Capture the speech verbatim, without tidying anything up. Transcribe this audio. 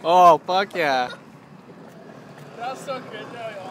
Oh, fuck yeah. That was so good, though.